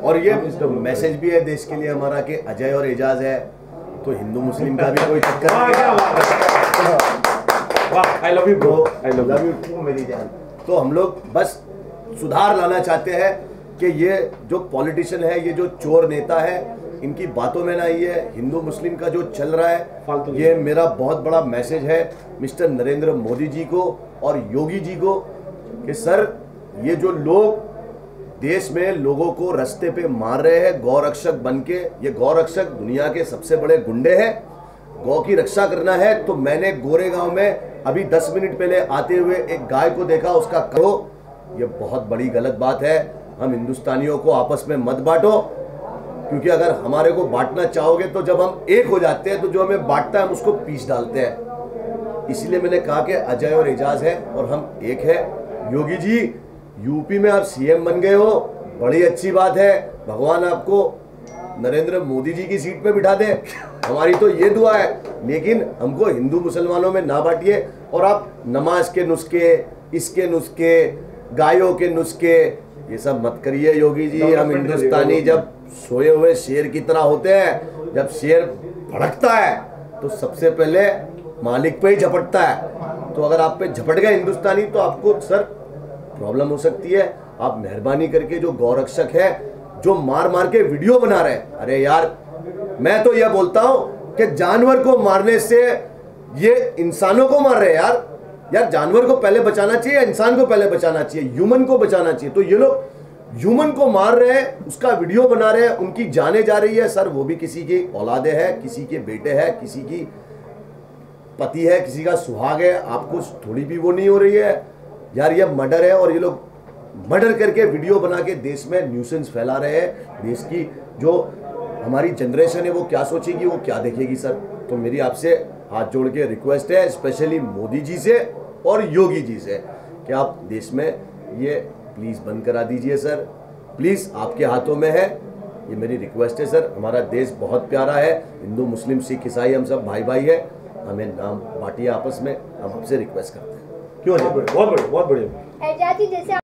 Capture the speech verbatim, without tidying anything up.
और ये मैसेज भी है देश के लिए हमारा कि अजय और एजाज है तो हिंदू मुस्लिम का भी कोई चक्कर I love you bro, I love you too मेरी जान। तो हम लोग बस सुधार लाना चाहते हैं कि ये जो पॉलिटिशियन है, ये जो चोर नेता है, इनकी बातों में ना ये हिंदू मुस्लिम का जो चल रहा है, ये मेरा बहुत बड़ा मैसेज है मिस्टर नरेंद्र मोदी जी को और योगी जी को कि सर ये जो लोग देश में लोगों को रास्ते पे मार रहे हैं गौरक्षक बन के, ये गौरक्षक दुनिया के सबसे बड़े गुंडे हैं। गौ की रक्षा करना है तो मैंने गोरेगांव में अभी दस मिनट पहले आते हुए एक गाय को देखा, उसका करो, ये बहुत बड़ी गलत बात है। हम हिंदुस्तानियों को आपस में मत बांटो, क्योंकि अगर हमारे को बांटना चाहोगे तो जब हम एक हो जाते हैं तो जो हमें बांटता है हम उसको पीस डालते हैं। इसलिए मैंने कहा कि अजय और एजाज है और हम एक है। योगी जी यूपी में आप सीएम बन गए हो, बड़ी अच्छी बात है, भगवान आपको नरेंद्र मोदी जी की सीट पे बिठा दे, हमारी तो ये दुआ है। लेकिन हमको हिंदू मुसलमानों में ना बांटिए और आप नमाज के नुस्खे, इसके नुस्खे, गायों के नुस्खे, ये सब मत करिए योगी जी। हम हिंदुस्तानी जब सोए हुए शेर की तरह होते हैं, जब शेर भड़कता है तो सबसे पहले मालिक पे ही झपटता है। तो अगर आप पे झपट गए हिंदुस्तानी तो आपको सर प्रॉब्लम हो सकती है। आप मेहरबानी करके जो गौरक्षक है जो मार मार के वीडियो बना रहे हैं, अरे यार मैं तो यह बोलता हूं कि जानवर को मारने से ये इंसानों को मार रहे हैं यार। यार जानवर को पहले बचाना चाहिए, इंसान को पहले बचाना चाहिए, ह्यूमन को बचाना चाहिए। तो ये लोग ह्यूमन को मार रहे हैं, उसका वीडियो बना रहे हैं, उनकी जाने जा रही है। सर वो भी किसी की औलादे है, किसी के बेटे है, किसी की पति है, किसी का सुहाग है, आपको थोड़ी भी वो नहीं हो रही है यार। ये मर्डर है और ये लोग मर्डर करके वीडियो बना के देश में न्यूसेंस फैला रहे हैं। देश की जो हमारी जनरेशन है वो क्या सोचेगी, वो क्या देखेगी सर। तो मेरी आपसे हाथ जोड़ के रिक्वेस्ट है, स्पेशली मोदी जी से और योगी जी से, कि आप देश में ये प्लीज़ बंद करा दीजिए सर, प्लीज़ आपके हाथों में है, ये मेरी रिक्वेस्ट है सर। हमारा देश बहुत प्यारा है, हिंदू मुस्लिम सिख ईसाई हम सब भाई भाई है, हमें नाम बांटिए आपस में, हम आपसे रिक्वेस्ट करते हैं। क्यों? बहुत बढ़िया, बहुत बढ़िया। एजाज जी जैसे